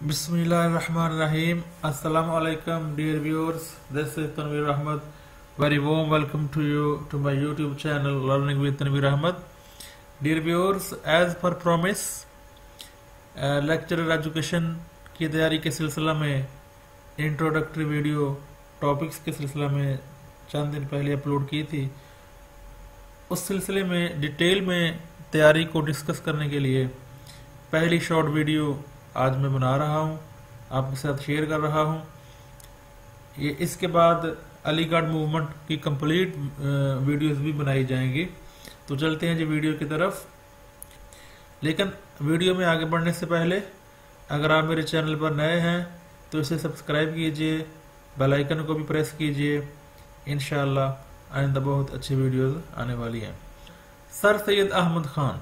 Bismillahirrahmanirrahim. Assalamu alaikum, dear viewers. This is Tanveer Ahmed. Very warm welcome to you to my YouTube channel Learning with Tanveer Ahmed. Dear viewers, as per promise, lecturer education की तैयारी के सिलसिला में introductory video topics के सिलसिला में चंद दिन पहले अपलोड की थी। उस सिलसिले में डिटेल में तैयारी को डिस्कस करने के लिए पहली शॉर्ट वीडियो आज मैं बना रहा हूं, आपके साथ शेयर कर रहा हूं। ये इसके बाद अलीगढ़ मूवमेंट की कंप्लीट वीडियोस भी बनाई जाएंगी। तो चलते हैं जी वीडियो की तरफ। लेकिन वीडियो में आगे बढ़ने से पहले अगर आप मेरे चैनल पर नए हैं तो इसे सब्सक्राइब कीजिए, बेल आइकन को भी प्रेस कीजिए। इंशाअल्लाह आइंदा बहुत अच्छी वीडियोस आने वाली हैं। सर सैयद अहमद खान,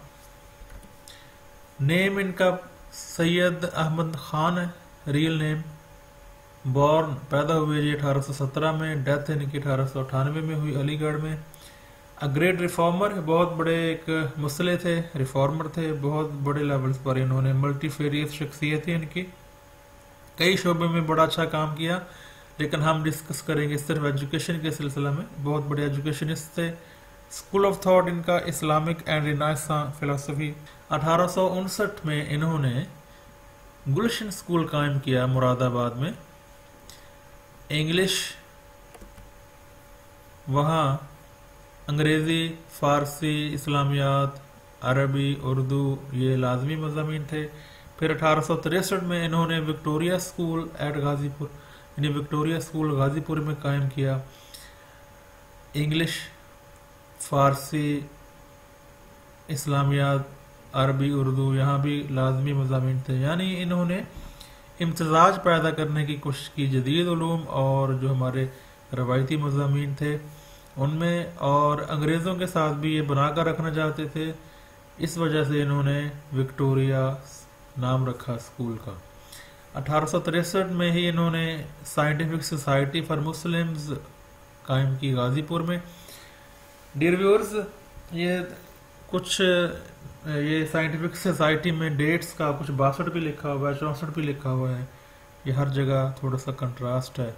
नेम इनका सैयद अहमद खान है, रियल नेम। बॉर्न पैदा हुए जी 1817 में, डेथ इनकी 1898 में हुई अलीगढ़ में। अ ग्रेट रिफॉर्मर, बहुत बड़े एक मुसले थे, रिफॉर्मर थे, बहुत बड़े लेवल्स पर इन्होंने मल्टीफेरियस शख्सियत थी इनकी, कई शोबे में बड़ा अच्छा काम किया। लेकिन हम डिस्कस करेंगे सिर्फ एजुकेशन के सिलसिला में। बहुत बड़े एजुकेशनिस्ट थे। स्कूल ऑफ थॉट इनका इस्लामिक एंड रिनाइसेंस फिलोसफी। 1859 में इन्होंने गुलशन स्कूल कायम किया मुरादाबाद में। इंग्लिश वहाँ अंग्रेज़ी, फ़ारसी, इस्लामियात, अरबी, उर्दू ये लाजमी मज़ामीन थे। फिर 1863 में इन्होंने विक्टोरिया स्कूल एट गाज़ीपुर, यानी विक्टोरिया स्कूल गाज़ीपुर में कायम किया। इंग्लिश, फ़ारसी, इस्लामियात, अरबी, उर्दू यहाँ भी लाजमी मज़ामीन थे। यानी इन्होंने इम्तिज़ाज पैदा करने की कोशिश की जदीद उलूम और जो हमारे रवायती मज़ामीन थे उनमें, और अंग्रेज़ों के साथ भी ये बनाकर रखना चाहते थे। इस वजह से इन्होंने विक्टोरिया नाम रखा स्कूल का। 1863 में ही इन्होंने साइंटिफिक सोसाइटी फॉर मुस्लिम्स कायम की गाज़ीपुर में। डियर व्यूअर्स, ये कुछ ये साइंटिफिक सोसाइटी में डेट्स का कुछ 62 भी लिखा हुआ है, 64 भी लिखा हुआ है। ये हर जगह थोड़ा सा कंट्रास्ट है,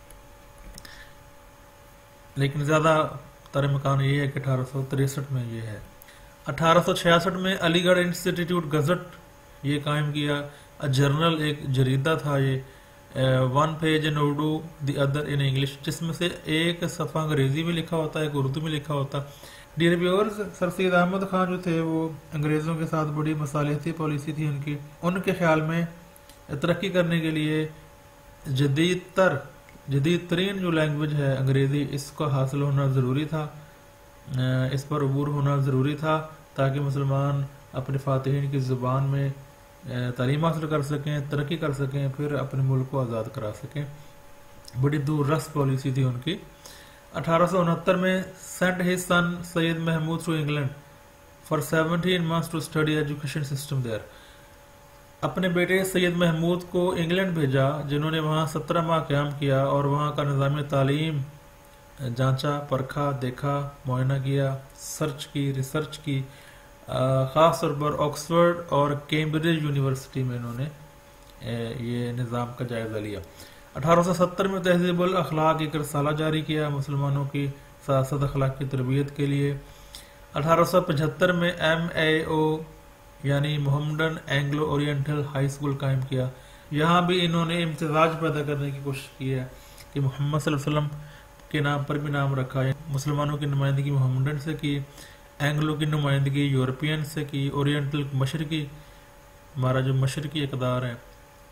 लेकिन ज़्यादा तर मकान ये है कि 1863 में ये है। 1866 में अलीगढ़ इंस्टीट्यूट गज़ट ये कायम किया। अ जर्नल एक जरीदा था ये, one page in Urdu the other in English, जिसमें से एक सफ़ा अंग्रेज़ी में लिखा होता है, एक उर्दू में लिखा होता। Dear viewers, sir Syed Ahmad Khan जो थे वो अंग्रेज़ों के साथ बड़ी मसालिहती पॉलिसी थी उनकी। उनके ख्याल में तरक्की करने के लिए जदीद तरीन जो लैंग्वेज है अंग्रेज़ी, इसका हासिल होना ज़रूरी था, इस पर अबूर होना ज़रूरी था, ताकि मुसलमान अपने फ़ातिहीन की ज़ुबान में तालीम हासिल कर सकें, तरक्की कर सकें, फिर अपने मुल्क को आज़ाद करा सकें। बड़ी दूररस पॉलिसी थी उनकी। 1869 में sent his son Syed Mahmood to England for 17 months to study education system there. अपने बेटे सैयद महमूद को इंग्लैंड भेजा, जिन्होंने वहाँ 17 माह क़याम किया और वहाँ का निज़ाम तालीम जांचा, परखा, देखा, मुआयना किया, सर्च की, रिसर्च की। ख़ास तौर पर ऑक्सफोर्ड और कैम्ब्रिज यूनिवर्सिटी में इन्होंने ये निज़ाम का जायज़ा लिया। 1870 में तहज़ीबुल अखलाक एक रसाला जारी किया मुसलमानों की सियासत अखलाक की तरबियत के लिए। 1875 में MAO यानी Mohammedan Anglo Oriental high school कायम किया। यहाँ भी इन्होंने इम्तिज़ाज पैदा करने की कोशिश की है कि मोहम्मद सल्लल्लाहु अलैहि वसल्लम के नाम पर भी नाम रखा है। मुसलमानों की नुमाइंदगी मोहम्मदन से की, एंग्लो की नुमाइंदगी यूरोपियन से की, ओरिएंटल मशरकी, हमारा जो मशरकी इक़दार है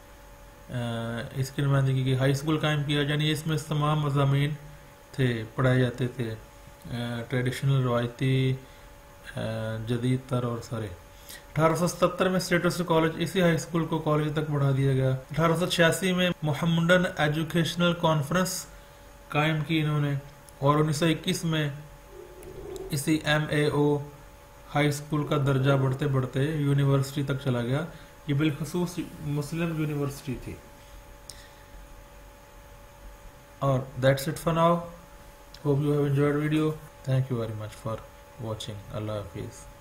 इसकी नुमाइंदगी की। हाई स्कूल कायम किया, यानी इसमें तमाम मज़ामीन थे, पढ़ाए जाते थे, ट्रेडिशनल, रवायती, जदीद तर और सारे। 1877 में स्टेटस कॉलेज, इसी हाई स्कूल को कॉलेज तक बढ़ा दिया गया। 1886 में मोहम्मदन एजुकेशनल कॉन्फ्रेंस कायम की इन्होंने, और 1921 में इसी MAO हाई स्कूल का दर्जा बढ़ते बढ़ते यूनिवर्सिटी तक चला गया। ये बिलखसूस मुस्लिम यूनिवर्सिटी थी। और that's it for now. Hope you have enjoyed video. Thank you very much for watching. अल्लाह हाफिज़।